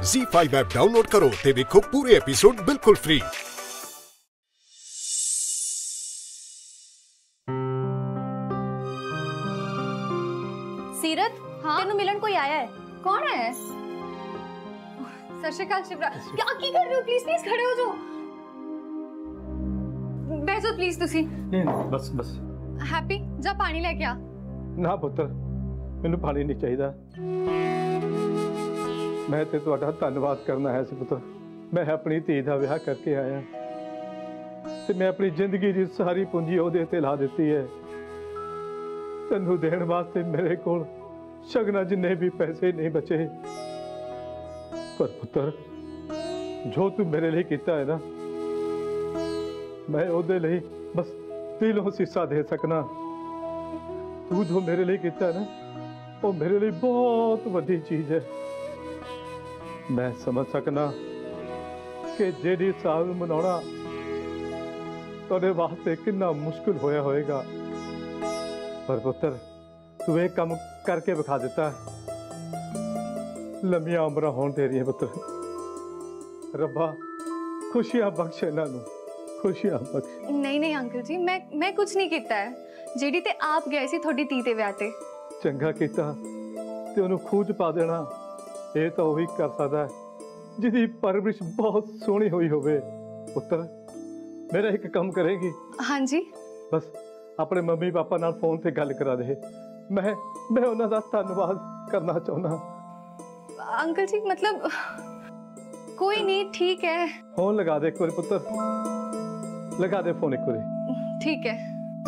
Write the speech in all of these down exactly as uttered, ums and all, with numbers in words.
ज़ी five app download करो ते देखो पूरे एपिसोड बिल्कुल फ्री। सीरत, हाँ तेनू मिलन कोई आया है? कौन है? सत श्री अकाल शिवराज। क्या की कर रहे हो? प्लीज प्लीज खड़े हो जाओ। बैठ जाओ प्लीज तुसी। नहीं नहीं बस बस। हैप्पी जा पानी लेके आ। ना पुत्र मैनू पानी नहीं चाहिए। मैं ते तुहाडा धन्नवाद करना है सी पुत्र। मैं अपनी धी दा विआह करके आया ते मैं अपनी जिंदगी दी सारी पूंजी ओहदे ते ला दित्ती है। तैनू देण वास्ते मेरे कोल शगना जिन्ने भी पैसे नहीं बचे। पर पुत्र जो तू मेरे लिए किया है ना, मैं ओहदे लिए बस दिलों सीसा दे सकना। तू जो मेरे लिए किया है ना, वो मेरे लिए बहुत बड़ी चीज है। मैं समझ सकना कि जेडी साल मनाना तुहाडे वास्ते कितना मुश्किल होया होएगा। पर पुत्र तू एक काम करके विखा दिता। लंबिया उम्र होने दे रही है पुत्र। रब्बा खुशियां बख्श इन्हां नूं, खुशियां बख्श। नहीं नहीं अंकल जी, मैं मैं कुछ नहीं कीता है। जेडी ते आप गए सी थोड़ी धी ते विआह ते। चंगा कीता ते ओनू खूह च पा देना। ये तो वही कर सकता है जिहदी परवरिश बहुत सोहनी हुई होवे। पुत्र मेरा एक काम करेगी? हाँ जी। बस अपने मम्मी पापा नाल फोन ते गल करा दे। मैं मैं उन्हां दा धन्नवाद करना चाहुंदा। अंकल जी मतलब कोई नहीं, ठीक है। फोन लगा दे एक बार पुत्र, लगा दे फोन एक बार। ठीक है।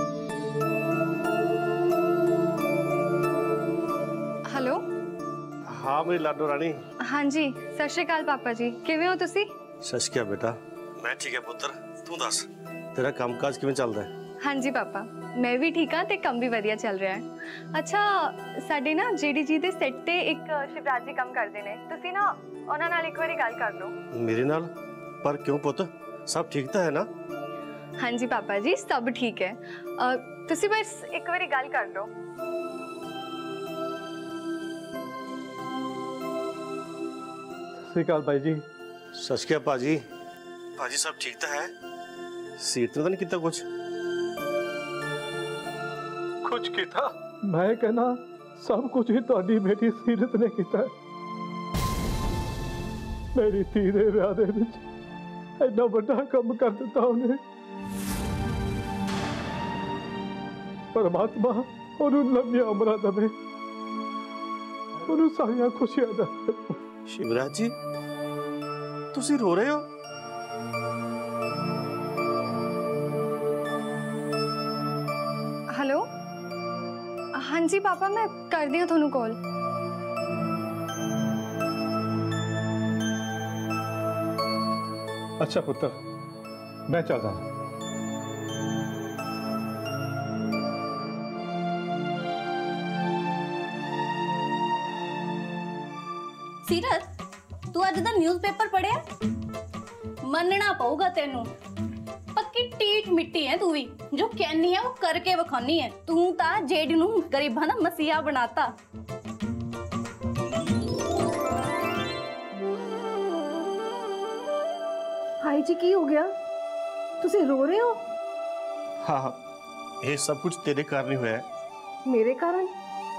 हेलो। हाँ मेरी लाडो रानी। हाँ जी सत श्री अकाल पापा जी, किवें हो तुसी? सत श्री अकाल बेटा, मैं ठीक है पुत्र। तू दस तेरा कामकाज किवें चलदा है? हाँ जी पापा, मैं भी ठीक हाँ ते काम भी वधिया चल रहा है। अच्छा साडे ना जेडी जी दे सेट ते एक शिवराज जी काम करदे ने, तुसी ना उन्हां नाल एक बारी गल कर लो। मेरे नाल? पर क्यों पुत्र, सब ठीक तो है ना? हाँ जी पापा जी सब ठीक है। अ, तुसी बस एक बारी गल कर लो। सत श्री अकाल भाई जी। सत श्री अकाल पाजी। पाजी सब ठीक तो है? सीरत ने तो नहीं किया कुछ? कुछ किया? मैं कहना सब कुछ ही तुहाडी बेटी सीरत ने किया। मेरी धी दे विआह दे विच इन्ना वड्डा काम कर दिता उन्हें। परमात्मा ओनू लंबिया उमरां देवे, ओनू सारियां खुशियां दे। शिवराज जी तुसी रो रहे हो? हेलो। हाँ जी पापा मैं कर दी थोनू कॉल। अच्छा पुत्र मैं चलदा। सीरत तू अज दा न्यूज़पेपर पढ़िया? मनना पऊगा तेनू, पक्की टीट मिट्टी है तू भी। जो कहनी है वो करके विखानी है। तू ता जेडी नू गरीबां दा मसीहा बनाता। हाई जी की हो गया? तुसी रो रहे हो? हाँ हाँ ये सब कुछ तेरे कारण ही हुआ है। मेरे कारण?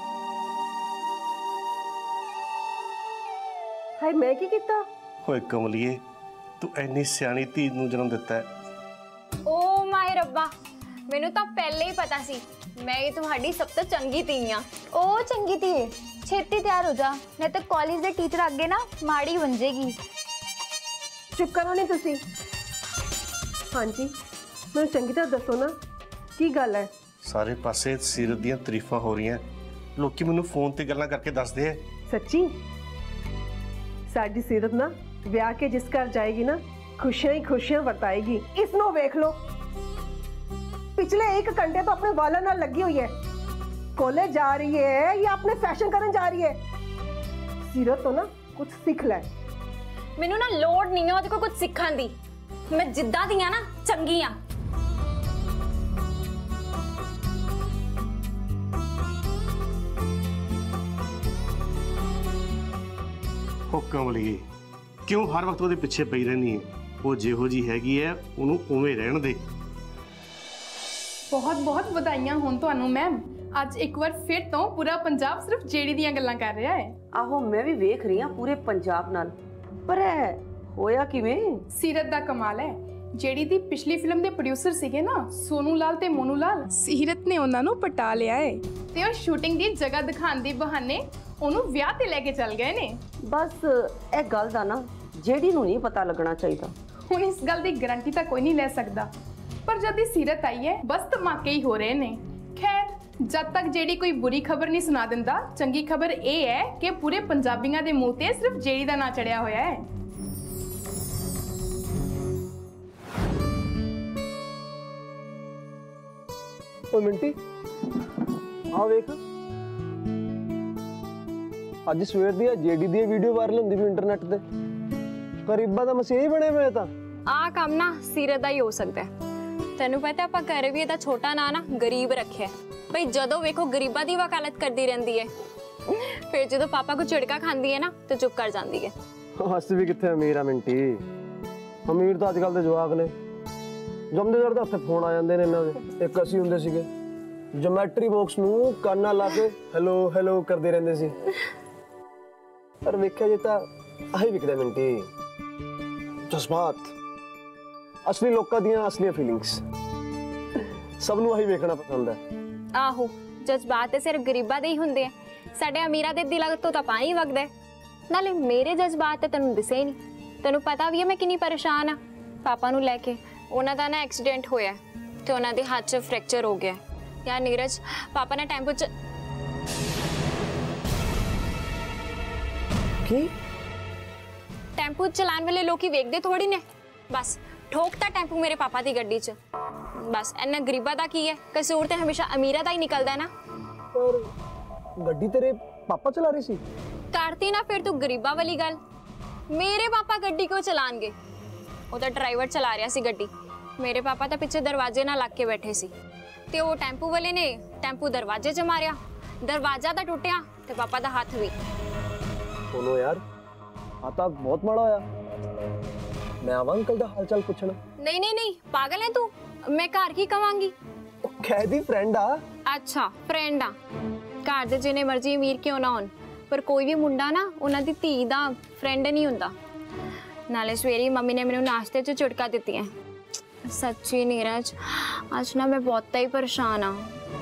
हाय मैं की किता? होए कमलिए तू इन्नी सियाणी धी नू जन्म दिता है। ओ माय रब्बा, मैनू तो पहले ही पता सी मैं ही तुम्हारी सब तो चंगी धी हाँ। ओ चंगी धी छेती तैयार हो जा, नहीं तो कॉलेज के टीचर अगे ना माड़ी बन जाएगी। चुप करो नहीं तुसी। हाँ जी मैं चंगी तरह दसो ना की गल है? सारे पासे सीरत दियां तारीफां हो रही हैं। लोकी मैनू फोन ते गल्लां करके दसदे। सच्ची? साडी सीरत ना विआह के जिस घर जाएगी ना खुशियां ही खुशियां बरताएगी। इसनो वेख लो, पिछले एक घंटे तो अपने वालों नाल लगी हुई है। कॉलेज जा रही है या अपने फैशन करने जा रही है? सीरत तो ना कुछ सीख ले। मैनू ना लोड़ नहीं है ओहदे कोल कुछ सीखण दी। मैं जिद्दां दी हां ना चंगी हां। हुक्म लिए क्यों हर वक्त ਉਹਦੇ ਪਿੱਛੇ ਪਈ ਰਹਿਣੀ ਹੈ? ਉਹ ਜਿਹੋ ਜੀ ਹੈਗੀ ਹੈ ਉਹਨੂੰ ਉਵੇਂ ਰਹਿਣ ਦੇ। बहुत बहुत ਵਧਾਈਆਂ ਹੋਣ ਤੁਹਾਨੂੰ ਮੈਮ। ਅੱਜ ਇੱਕ ਵਾਰ ਫਿਰ ਤੋਂ ਪੂਰਾ ਪੰਜਾਬ ਸਿਰਫ ਜੇਡੀ ਦੀਆਂ ਗੱਲਾਂ ਕਰ ਰਿਹਾ ਹੈ। ਆਹੋ ਮੈਂ ਵੀ ਵੇਖ ਰਹੀ ਹਾਂ ਪੂਰੇ ਪੰਜਾਬ ਨਾਲ, ਪਰ ਇਹ ਹੋਇਆ ਕਿਵੇਂ? ਸੀਰਤ ਦਾ ਕਮਾਲ ਹੈ। ਜਿਹੜੀ ਦੀ ਪਿਛਲੀ ਫਿਲਮ ਦੇ ਪ੍ਰੋਡਿਊਸਰ ਸੀਗੇ ਨਾ ਸੋਨੂ ਲਾਲ ਤੇ ਮੋਨੂ ਲਾਲ, ਸੀਰਤ ਨੇ ਉਹਨਾਂ ਨੂੰ ਪਟਾ ਲਿਆ ਹੈ ਤੇ ਉਹ ਸ਼ੂਟਿੰਗ ਦੀ ਜਗ੍ਹਾ ਦਿਖਾਉਣ ਦੇ ਬਹਾਨੇ ਉਹਨੂੰ ਵਿਆਹ ਤੇ ਲੈ ਕੇ ਚੱਲ ਗਏ ਨੇ। ਬਸ ਇਹ ਗੱਲ ਦਾ ਨਾ ਜਿਹੜੀ ਨੂੰ ਨਹੀਂ ਪਤਾ ਲੱਗਣਾ ਚਾਹੀਦਾ। ਹੁਣ ਇਸ ਗੱਲ ਦੀ ਗਾਰੰਟੀ ਤਾਂ ਕੋਈ ਨਹੀਂ ਲੈ ਸਕਦਾ, ਪਰ ਜਦ ਦੀ ਸੀਰਤ ਆਈ ਹੈ ਬਸ ਧਮਾਕੇ ਹੀ ਹੋ ਰਹੇ ਨੇ। ਖੈਰ ਜਦ ਤੱਕ ਜਿਹੜੀ ਕੋਈ ਬੁਰੀ ਖਬਰ ਨਹੀਂ ਸੁਣਾ ਦਿੰਦਾ, ਚੰਗੀ ਖਬਰ ਇਹ ਹੈ ਕਿ ਪੂਰੇ ਪੰਜਾਬੀਆਂ ਦੇ ਮੂੰਹ ਤੇ ਸਿਰਫ ਜਿਹੜੀ ਦਾ ਨਾਂ ਚੜਿਆ ਹੋਇਆ ਹੈ। ਓ ਮਿੰਟੀ ਆ ਵੇਖ, ਅੱਜ ਸਵੇਰ ਦੀ ਜੇਡੀ ਦੀ ਵੀਡੀਓ ਵਾਇਰਲ ਹੁੰਦੀ ਵੀ ਇੰਟਰਨੈਟ ਤੇ। ਗਰੀਬਾਂ ਦਾ ਮਸੀਹਾ ਹੀ ਬਣੇ ਹੋਏ ਤਾਂ ਆ ਕੰਮ ਨਾ ਸੀਰਤ ਦਾ ਹੀ ਹੋ ਸਕਦਾ ਹੈ। ਤੈਨੂੰ ਪਤਾ ਆਪਾਂ ਘਰੇ ਵੀ ਇਹਦਾ ਛੋਟਾ ਨਾਂ ਨਾ ਗਰੀਬ ਰੱਖਿਆ ਭਈ, ਜਦੋਂ ਵੇਖੋ ਗਰੀਬਾਂ ਦੀ ਵਕਾਲਤ ਕਰਦੀ ਰਹਿੰਦੀ ਹੈ। ਫਿਰ ਜਦੋਂ ਪਾਪਾ ਕੋ ਝਿੜਕਾ ਖਾਂਦੀ ਹੈ ਨਾ ਤੇ ਚੁੱਪ ਕਰ ਜਾਂਦੀ ਹੈ। ਹੱਸ ਵੀ ਕਿੱਥੇ ਅਮੀਰ ਆ ਮਿੰਟੀ, ਅਮੀਰ ਤਾਂ ਅੱਜ ਕੱਲ ਦੇ ਜਵਾਕ ਨੇ। ਜੰਮਦੇ ਜਰ ਦਾ ਹੱਥੇ ਫੋਨ ਆ ਜਾਂਦੇ ਨੇ ਇਹਨਾਂ ਦੇ। ਇੱਕ ਅਸੀਂ ਹੁੰਦੇ ਸੀਗੇ ਜੋਮੈਟਰੀ ਬਾਕਸ ਨੂੰ ਕੰਨਾਂ ਲਾ ਕੇ ਹੈਲੋ ਹੈਲੋ ਕਰਦੇ ਰਹਿੰਦੇ ਸੀ। ਪਰ ਵੇਖਿਆ ਜੇ ਤਾਂ ਆਹੀ ਵਿਕਦਾ ਮਿੰਟੀ, ਜਜ਼ਬਾਤ, ਅਸਲੀ ਲੋਕਾਂ ਦੀਆਂ ਅਸਲੀ ਫੀਲਿੰਗਸ। ਸਭ ਨੂੰ ਆਹੀ ਵੇਖਣਾ ਪਸੰਦ ਹੈ। ਆਹੋ ਜਜ਼ਬਾਤ ਤੇ ਸਿਰਫ ਗਰੀਬਾਂ ਦੇ ਹੀ ਹੁੰਦੇ ਆ, ਸਾਡੇ ਅਮੀਰਾਂ ਦੇ ਦਿਲਾਂ ਤੋਂ ਤਾਂ ਪਾਣੀ ਵਗਦਾ ਹੈ। ਨਾਲੇ ਮੇਰੇ ਜਜ਼ਬਾਤ ਤੇ ਤੈਨੂੰ ਦਿਸੇ ਨਹੀਂ। ਤੈਨੂੰ ਪਤਾ ਵੀ ਹੈ ਮੈਂ ਕਿੰਨੀ ਪਰੇਸ਼ਾਨ ਆ ਪਾਪਾ ਨੂੰ ਲੈ ਕੇ। ਉਹਨਾਂ ਦਾ ਨਾ ਐਕਸੀਡੈਂਟ ਹੋਇਆ ਤੇ ਉਹਨਾਂ ਦੇ ਹੱਥ 'ਚ ਫ੍ਰੈਕਚਰ ਹੋ ਗਿਆ। ਯਾਰ ਨੀਰਜ, ਪਾਪਾ ਨੇ ਟੈਂਪੂ 'ਚ ਕੀ ਟੈਂਪੂ ਚਲਾਉਣ ਵਾਲੇ ਲੋਕੀ ਵੇਖਦੇ ਥੋੜੀ ਨੇ, ਬਸ ਠੋਕਤਾ ਟੈਂਪੂ ਮੇਰੇ ਪਾਪਾ ਦੀ ਗੱਡੀ 'ਚ। ਬਸ ਇੰਨਾ ਗਰੀਬਾਂ ਦਾ ਕੀ ਹੈ, ਕਸੂਰ ਤੇ ਹਮੇਸ਼ਾ ਅਮੀਰਾਂ ਦਾ ਹੀ ਨਿਕਲਦਾ ਨਾ। ਪਰ ਗੱਡੀ ਤੇਰੇ ਪਾਪਾ ਚਲਾ ਰਹੇ ਸੀ? ਕਰਤੀ ਨਾ ਫਿਰ ਤੂੰ ਗਰੀਬਾਂ ਵਾਲੀ ਗੱਲ। ਮੇਰੇ ਪਾਪਾ ਗੱਡੀ ਕਿਉਂ ਚਲਾਣਗੇ? ਉਹ ਤਾਂ ਡਰਾਈਵਰ ਚਲਾ ਰਿਹਾ ਸੀ ਗੱਡੀ। ਮੇਰੇ ਪਾਪਾ ਤਾਂ ਪਿੱਛੇ ਦਰਵਾਜ਼ੇ ਨਾਲ ਲੱਗ ਕੇ ਬੈਠੇ ਸੀ ਤੇ ਉਹ ਟੈਂਪੂ ਵਾਲੇ ਨੇ ਟੈਂਪੂ ਦਰਵਾਜ਼ੇ 'ਚ ਮਾਰਿਆ, ਦਰਵਾਜ਼ਾ ਤਾਂ ਟੁੱਟਿਆ ਤੇ ਪਾਪਾ ਦਾ ਹੱਥ ਵੀ। ਬੋਲੋ ਯਾਰ, ਆ ਤਾਂ ਬਹੁਤ ਮਾੜਾ ਹੋਇਆ। ਮੈਂ ਆਵਾਂ ਅੰਕਲ ਦਾ ਹਾਲ ਚਾਲ ਪੁੱਛਣਾ? ਨਹੀਂ ਨਹੀਂ ਨਹੀਂ, ਪਾਗਲ ਹੈ ਤੂੰ? ਮੈਂ ਘਰ ਕੀ ਕਵਾਂਗੀ? ਉਹ ਕਹਿਦੀ ਫਰੈਂਡ ਆ। ਅੱਛਾ ਫਰੈਂਡ ਆ। ਘਰ ਦੇ ਜਿੰਨੇ ਮਰਜ਼ੀ ਅਮੀਰ ਕਿਉਂ ਨਾ ਹੋਣ, ਪਰ ਕੋਈ ਵੀ ਮੁੰਡਾ ਨਾ ਉਹਨਾਂ ਦੀ ਧੀ ਦਾ ਫਰੈਂਡ ਨਹੀਂ ਹੁੰਦਾ। ਨਾਲੇ ਸਵੇਰੇ ਮੰਮੀ ਨੇ ਮੈਨੂੰ ਨਾਸ਼ਤੇ 'ਚ ਝੁਟਕਾ ਦਿੱਤੀਆਂ। ਸੱਚੀ ਨੀਰਜ, ਅੱਜ ਨਾ ਮੈਂ ਬਹੁਤ ਹੀ ਪਰੇਸ਼ਾਨ ਆ।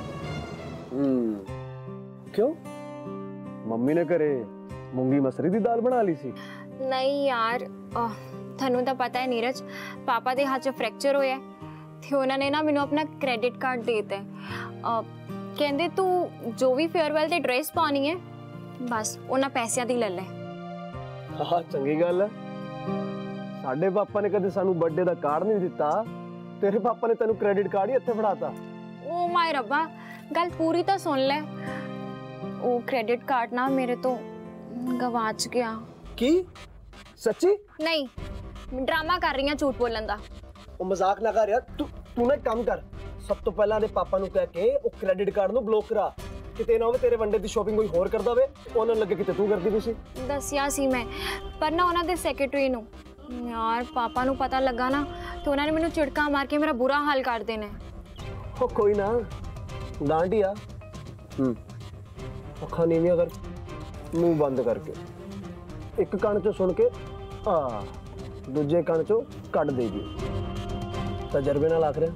ਹੂੰ ਕਿਉਂ? ਮੰਮੀ ਨੇ ਘਰੇ ਮੂੰਗੀ ਮਸਰੀ ਦੀ ਦਾਲ ਬਣਾ ਲਈ ਸੀ? ਨਹੀਂ ਯਾਰ, ਤੁਹਾਨੂੰ ਤਾਂ ਪਤਾ ਹੈ ਨੀਰਜ, ਪਾਪਾ ਦੇ ਹੱਥ 'ਚ ਫ੍ਰੈਕਚਰ ਹੋਇਆ ਤੇ ਉਹਨਾਂ ਨੇ ਨਾ ਮੈਨੂੰ ਆਪਣਾ ਕ੍ਰੈਡਿਟ ਕਾਰਡ ਦੇ ਦਿੱਤਾ। ਕਹਿੰਦੇ ਤੂੰ ਜੋ ਵੀ ਫੇਅਰਵੈਲ ਤੇ ਡਰੈਸ ਪਾਉਣੀ ਹੈ ਬਸ ਉਹਨਾਂ ਪੈਸਿਆਂ ਦੀ ਲੈ ਲੈ। ਹਾਂ ਚੰਗੀ ਗੱਲ ਹੈ। ਸਾਡੇ ਪਾਪਾ ਨੇ ਕਦੇ ਸਾਨੂੰ ਬਰਥਡੇ ਦਾ ਕਾਰਡ ਨਹੀਂ ਦਿੱਤਾ, ਤੇਰੇ ਪਾਪਾ ਨੇ ਤੈਨੂੰ ਕ੍ਰੈਡਿਟ ਕਾਰਡ ਹੀ ਇੱਥੇ ਫੜਾਤਾ। ਓ ਮਾਈ ਰੱਬਾ, ਗੱਲ ਪੂਰੀ ਤਾਂ ਸੁਣ ਲੈ। ਉਹ ਕ੍ਰੈਡਿਟ ਕਾਰਡ ਨਾ ਮੇਰੇ ਤੋਂ ਗਵਾਚ ਗਿਆ। ਕੀ? ਸੱਚੀ? ਨਹੀਂ, ਡਰਾਮਾ ਕਰ ਰਹੀ ਹਾਂ ਝੂਠ ਬੋਲਣ ਦਾ। ਉਹ ਮਜ਼ਾਕ ਨਾ ਕਰ ਯਾਰ। ਤੂੰ ਤੂੰ ਨਾ ਇੱਕ ਕੰਮ ਕਰ, ਸਭ ਤੋਂ ਪਹਿਲਾਂ ਦੇ ਪਾਪਾ ਨੂੰ ਕਹਿ ਕੇ ਉਹ ਕ੍ਰੈਡਿਟ ਕਾਰਡ ਨੂੰ ਬਲੌਕ ਕਰਾ। ਕਿਤੇ ਨਾ ਹੋਵੇ ਤੇਰੇ ਵੰਡੇ ਦੀ ਸ਼ਾਪਿੰਗ ਕੋਈ ਹੋਰ ਕਰਦਾ ਹੋਵੇ, ਉਹਨਾਂ ਲੱਗੇ ਕਿਤੇ ਤੂੰ ਕਰਦੀ ਪਈ ਸੀ। ਦੱਸਿਆ ਸੀ ਮੈਂ, ਪਰ ਨਾ ਉਹਨਾਂ ਦੇ ਸੈਕਟਰੀ ਨੂੰ ਯਾਰ ਪਾਪਾ ਨੂੰ ਪਤਾ ਲੱਗਾ ਨਾ ਤੇ ਉਹਨਾਂ ਨੇ ਮੈਨੂੰ ਝਿੜਕਾ ਮਾਰ ਕੇ ਮੇਰਾ ਬੁਰਾ ਹਾਲ ਕਰ ਦੇਣਾ। ਉਹ ਕੋਈ ਨਾ, ਡਾਂਟੀ ਆ। ਹੂੰ ਅੱਖਾਂ ਨੀਵੀਆਂ ਕਰ, ਮੂੰਹ ਬੰਦ ਕਰਕੇ, ਇੱਕ ਕੰਨ ਚੋਂ ਸੁਣ ਕੇ ਆ ਦੂਜੇ ਕੰਨ ਚੋਂ ਕੱਢ ਦੇ ਜੀ। ਤਜਰਬੇ ਨਾਲ ਆਖ ਰਿਹਾ,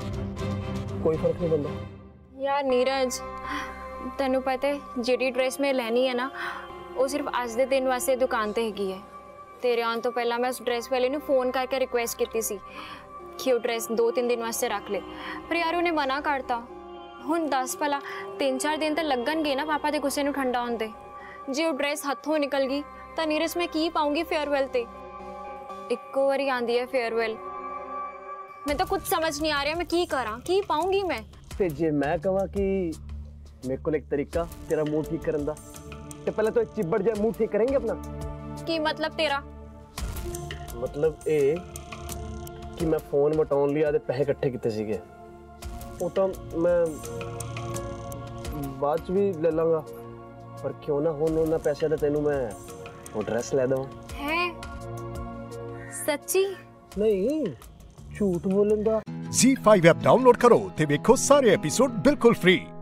ਕੋਈ ਫਰਕ ਨਹੀਂ ਪੈਂਦਾ। ਯਾਰ ਨੀਰਜ, ਤੈਨੂੰ ਪਤਾ ਹੈ ਜਿਹੜੀ ਡਰੈਸ ਮੈਂ ਲੈਣੀ ਹੈ ਨਾ ਉਹ ਸਿਰਫ ਅੱਜ ਦੇ ਦਿਨ ਵਾਸਤੇ ਦੁਕਾਨ ਤੇ ਹੈਗੀ ਹੈ। ਤੇਰੇ ਆਉਣ ਤੋਂ ਪਹਿਲਾਂ ਮੈਂ ਉਸ ਡਰੈਸ ਵਾਲੇ ਨੂੰ ਫੋਨ ਕਰਕੇ ਰਿਕੁਐਸਟ ਕੀਤੀ ਸੀ ਕਿ ਉਹ ਡਰੈਸ ਦੋ ਤਿੰਨ ਦਿਨ ਵਾਸਤੇ ਰੱਖ ਲੈ, ਪਰ ਯਾਰ ਉਹਨੇ ਮਨਾ ਕਰਤਾ। ਹੁਣ ਦੱਸ ਭਲਾ ਤਿੰਨ ਚਾਰ ਦਿਨ ਤਾਂ ਲੱਗਣਗੇ ਨਾ ਪਾਪਾ ਦੇ ਗੁੱਸੇ ਨੂੰ ਠੰਡਾ ਹੋਣ ਤੇ। ਜੇ ਉਹ ਡਰੈਸ ਹੱਥੋਂ ਨਿਕਲ ਗਈ ਤਾਂ ਨੀਰਜ ਮੈਂ ਕੀ ਪਾਉਂਗੀ ਫੇਅਰਵੈਲ ਤੇ? ਇੱਕੋ ਵਾਰੀ ਆਂਦੀ ਹੈ ਫੇਅਰਵੈਲ, ਮੈਂ ਤਾਂ ਕੁਝ ਸਮਝ ਨਹੀਂ ਆ ਰਿਹਾ ਮੈਂ ਕੀ ਕਰਾਂ, ਕੀ ਪਾਉਂਗੀ ਮੈਂ? ਤੇ ਜੇ ਮੈਂ ਕਹਾਂ ਕਿ ਮੇਰੇ ਕੋਲ ਇੱਕ ਤਰੀਕਾ ਤੇਰਾ ਮੂਡ ਠੀਕ ਕਰਨ ਦਾ, ਤੇ ਪਹਿਲਾਂ ਤਾਂ ਚਿੱਬੜ ਜਾ ਮੂਡ ਠੀਕ ਕरेंगे अपना। ਕੀ ਮਤਲਬ ਤੇਰਾ? ਮਤਲਬ ਇਹ ਕਿ ਮੈਂ ਫੋਨ ਵਟਾਉਣ ਲਈ ਆਦੇ ਪੈਸੇ ਇਕੱਠੇ ਕੀਤੇ ਸੀਗੇ, ਉਹ ਤਾਂ ਮੈਂ ਬਾਅਦ ਚ ਵੀ ਲੈ ਲਾਂਗਾ, ਪਰ ਕਿਉਂ ਨਾ ਹੁਣ ਉਹਨਾਂ ਪੈਸਿਆਂ ਦਾ ਤੈਨੂੰ ਮੈਂ ਉਹ ਡਰੈਸ ਲੈ ਦਵਾਂ। ਹੈ ਸੱਚੀ? ਨਹੀਂ ਝੂਠ ਬੋਲਣ ਦਾ। ਜ਼ੀ ਫਾਈਵ ਐਪ ਡਾਊਨਲੋਡ ਕਰੋ ਤੇ ਵੇਖੋ ਸਾਰੇ ਐਪੀਸੋਡ ਬਿਲਕੁਲ ਫ੍ਰੀ।